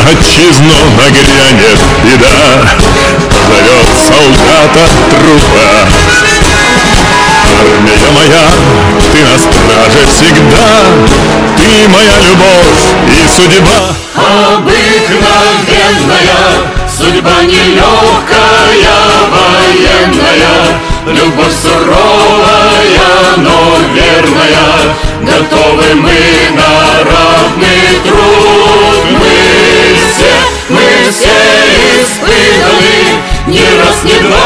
отчизну нагрянет беда, позовет солдата трупа. Армия моя, ты на страже всегда, ты моя любовь и судьба. Обыкновенная судьба нелегкая, военная, любовь суровая, но верная. Готовы мы на равный труд. Мы все испытаны, не раз, не два.